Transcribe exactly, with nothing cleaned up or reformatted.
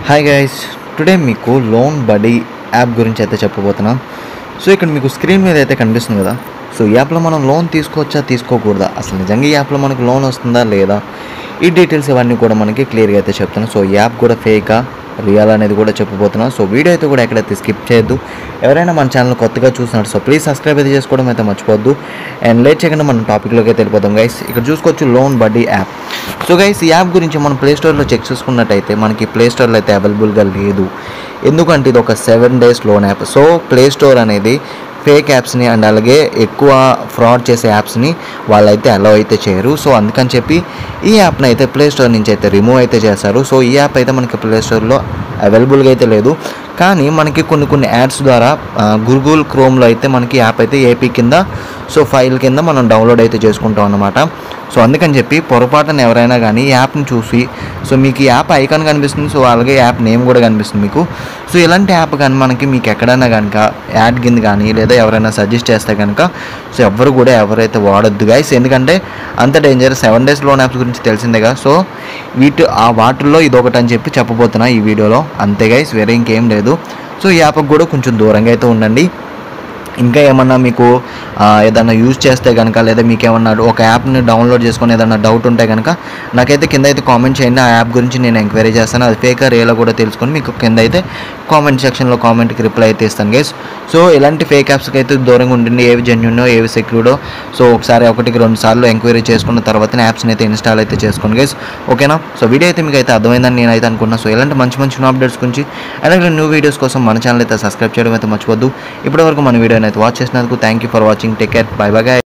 Hi guys, today మీకు loan buddy app గురించి అయితే చెప్పబోతున్నా. సో ఇక్కడ మీకు స్క్రీన్ మీద అయితే కనిపిస్తుంది కదా. సో ఈ యాప్లో మనం లోన్ తీసుకోవచ్చా తీసుకోకూడదా, అసలు నిజంగా ఈ యాప్లో మనకు లోన్ వస్తుందా లేదా, ఈ డీటెయిల్స్ ఇవన్నీ కూడా మనకి క్లియర్గా అయితే చెప్తాను. సో ఈ యాప్ కూడా ఫేకా రియల్ అనేది కూడా చెప్పబోతున్నాను. సో వీడియో అయితే కూడా ఎక్కడైతే స్కిప్ చేయొద్దు. ఎవరైనా మన ఛానల్ కొత్తగా చూస్తున్నారు సో ప్లీజ్ సబ్స్క్రైబ్ అయితే చేసుకోవడం అయితే మర్చిపోద్దు. అండ్ లేట్ చేయకుండా మనం టాపిక్లోకి అయితే వెళ్ళిపోతాం గైస్. ఇక్కడ చూసుకోవచ్చు loan buddy app. So guys ఈ యాప్ గురించి మనం ప్లే స్టోర్లో చెక్ చేసుకున్నట్టయితే మనకి ప్లే స్టోర్లో అయితే అవైలబుల్గా లేదు. ఎందుకంటే ఇది ఒక seven days loan app. So play store అనేది ఫేక్ యాప్స్ని అండ్ అలాగే ఎక్కువ ఫ్రాడ్ చేసే యాప్స్ని వాళ్ళైతే అలౌ అయితే చేయరు. సో అందుకని చెప్పి ఈ యాప్ని అయితే ప్లే స్టోర్ నుంచి అయితే రిమూవ్ అయితే చేస్తారు. సో ఈ యాప్ అయితే మనకి ప్లే స్టోర్లో అవైలబుల్గా అయితే లేదు. కానీ మనకి కొన్ని కొన్ని యాడ్స్ ద్వారా గూగుల్ క్రోమ్లో అయితే మనకి యాప్ అయితే ఏపీ కింద సో ఫైల్ కింద మనం డౌన్లోడ్ అయితే చేసుకుంటాం అన్నమాట. సో అందుకని చెప్పి పొరపాటున ఎవరైనా కానీ యాప్ని చూసి సో మీకు ఈ యాప్ ఐకాన్ కనిపిస్తుంది, సో అలాగే యాప్ నేమ్ కూడా కనిపిస్తుంది మీకు. సో ఇలాంటి యాప్ కానీ మనకి మీకు ఎక్కడైనా కనుక యాడ్ కింద కానీ లేదా ఎవరైనా సజెస్ట్ చేస్తే కనుక సో ఎవరు కూడా ఎవరైతే వాడొద్దు గైస్. ఎందుకంటే అంత danger. Seven days loan apps గురించి తెలిసిందేగా. సో వీటి ఆ వాటిల్లో ఇదొకటి అని చెప్పి చెప్పబోతున్నా ఈ వీడియోలో. అంతే గైస్, వేరే ఇంకేం లేదు. సో ఈ యాప్కి కూడా కొంచెం దూరంగా అయితే ఉండండి. ఇంకా ఏమన్నా మీకు ఏదన్నా యూజ్ చేస్తే కనుక లేదా మీకు ఏమన్నా ఒక యాప్ని డౌన్లోడ్ చేసుకొని ఏదన్నా డౌట్ ఉంటే కనుక నాకైతే కింద అయితే కామెంట్ చేయండి. ఆ యాప్ గురించి నేను ఎంక్వైరీ చేస్తాను. అది ఫేక్ రియల్ కూడా తెలుసుకొని మీకు కింద అయితే కామెంట్ సెక్షన్లో కామెంట్కి రిప్లై అయితే ఇస్తాను గైస్. సో ఇలాంటి ఫేక్ యాప్స్కి అయితే దూరంగా ఉండండి. ఏవి జెన్యూనో ఏవి సెక్యూర్డో సో ఒకసారి ఒకటికి రెండు సార్లు ఎంక్వైరీ చేసుకున్న తర్వాతనే యాప్స్ని అయితే ఇన్స్టాల్ అయితే చేసుకోండి గైస్. ఓకేనా? సో వీడియో అయితే మీకు అయితే అర్థమైందని నేనైతే అనుకున్నాను. సో ఇలాంటి మంచి మంచి అప్డేట్స్ గురించి అలాగే న్యూ వీడియోస్ కోసం మన ఛానల్ అయితే సబ్స్క్రైబ్ చేయడం అయితే మర్చిపోద్దు. ఇప్పటివరకు మన వీడియోని అయితే వాచ్ చేసినందుకు thank you for watching. Take care, bye bye guys.